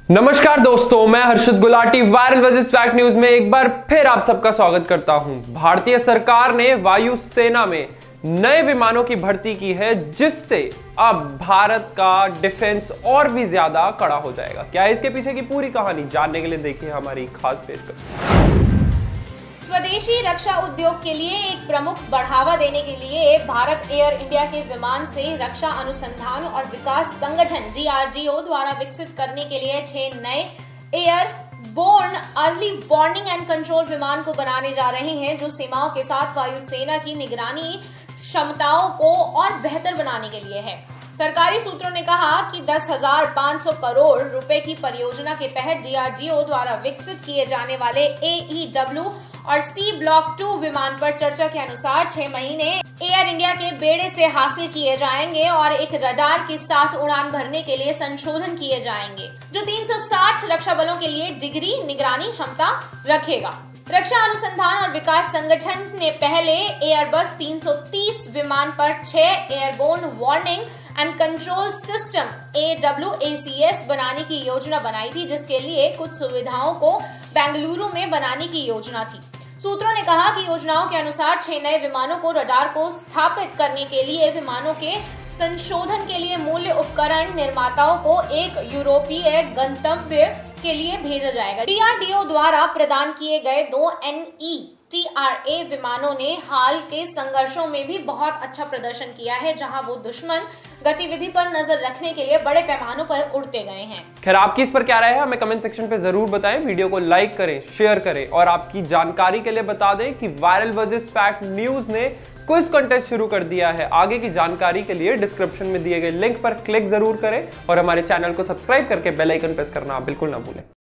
नमस्कार दोस्तों, मैं Harshit Gulati viral versus fact news में एक बार फिर आप सबका स्वागत करता हूं। भारतीय सरकार ने वायु सेना में नए विमानों की भर्ती की है, जिससे अब भारत का डिफेंस और भी ज्यादा कड़ा हो जाएगा। क्या है इसके पीछे की पूरी कहानी, जानने के लिए देखिए हमारी खास पेशकश। स्वदेशी रक्षा उद्योग के लिए एक प्रमुख बढ़ावा देने के लिए भारत एयर इंडिया के विमान से रक्षा अनुसंधान और विकास संगठन DRDO द्वारा विकसित करने के लिए 6 नए airborne early warning and control विमान को बनाने जा रहे हैं, जो सीमाओं के साथ वायुसेना की निगरानी क्षमताओं को और बेहतर बनाने के लिए है। सरकारी सूत्रों ने कहा कि 10,500 करोड़ रुपए की परियोजना के तहत DRDO द्वारा विकसित किए जाने वाले AEW और C ब्लॉक 2 विमान पर चर्चा के अनुसार 6 महीने एयर इंडिया के बेड़े से हासिल किए जाएंगे और एक रडार के साथ उड़ान भरने के लिए संशोधन किए जाएंगे, जो 360 रक्षा बलों के लिए डिग्री निगरानी क्षमता रखेगा। रक्षा अनुसंधान और विकास संगठन ने पहले एयरबस 330 विमान पर 6 airborne warning and control system AWACS बनाने की योजना बनाई थी, जिसके लिए कुछ सुविधाओं को बेंगलुरु में बनाने की योजना थी। सूत्रों ने कहा कि योजनाओं के अनुसार 6 नए विमानों को रडार को स्थापित करने के लिए विमानों के संशोधन के लिए मूल्य उपकरण निर्माताओं को एक यूरोपीय गंतव्य के लिए भेजा जाएगा। DRDO द्वारा प्रदान किए गए 2 NETRA विमानों ने हाल के संघर्षों में भी बहुत अच्छा प्रदर्शन किया है, जहां वो दुश्मन गतिविधि पर नजर रखने के लिए बड़े पैमानों पर उड़ते गए हैं। खैर, आपकी इस पर क्या राय है हमें कमेंट सेक्शन पे जरूर बताएं। वीडियो को लाइक करें, शेयर करें और आपकी जानकारी के लिए बता दें कि वायरल वर्सेस फैक्ट न्यूज ने क्विज कॉन्टेस्ट शुरू कर दिया है। आगे की जानकारी के लिए डिस्क्रिप्शन में दिए गए लिंक पर क्लिक जरूर करें और हमारे चैनल को सब्सक्राइब करके बेल आइकन प्रेस करना बिल्कुल ना भूलें।